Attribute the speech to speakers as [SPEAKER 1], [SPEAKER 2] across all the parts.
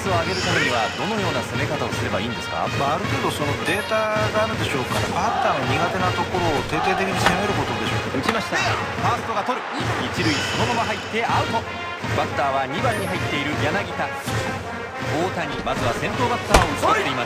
[SPEAKER 1] を上げるためにはどのような攻め方をすればいいんですか？
[SPEAKER 2] ある程度そのデータがあるでしょうから、バッターの苦手なところを徹底的に攻めることでしょう。
[SPEAKER 1] 打ちました。ファーストが取る。一塁そのまま入ってアウト。バッターは2番に入っている柳田。大谷、まずは先頭バッターを打ち取っています。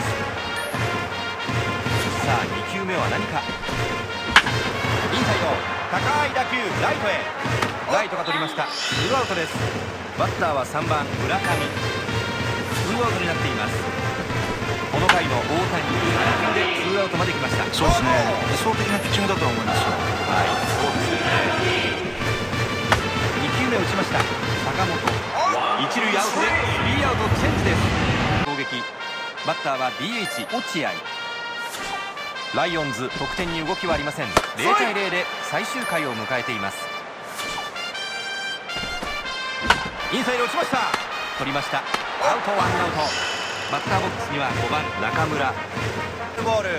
[SPEAKER 1] さあ2球目は何か。インサイド高い打球、ライトへ。ライトが取りました。ツーアウトです。バッターは3番村上。ツーアウトになっています。この回の大谷7球でツーアウトまで来ました。
[SPEAKER 2] そうですね、理想的なピッチングだと思いますよ。
[SPEAKER 1] はい、そうですね。2球目打ちました。坂本、一塁アウトでスリーアウトチェンジです。攻撃バッターは DH 落合。ライオンズ得点に動きはありません。0対0で最終回を迎えています。インサイド打ちました。取りました。アウト、ワンアウト。バッターボックスには5番中村。ボール、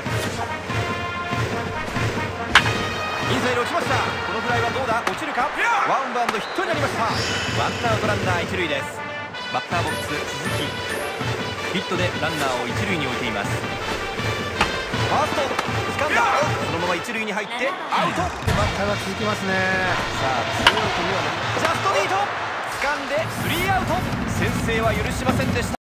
[SPEAKER 1] インサイド打ちました。このフライはどうだ、落ちるか。ワンバウンドヒットになりました。ワンアウトランナー一塁です。バッターボックス鈴木、ヒットでランナーを一塁に置いています。ファースト掴んだ。そのまま一塁に入ってアウト。
[SPEAKER 3] バッターが続きますね。
[SPEAKER 1] さあツーアウトにはなる。ジャストミート掴んでスリーアウト。先制は許しませんでした。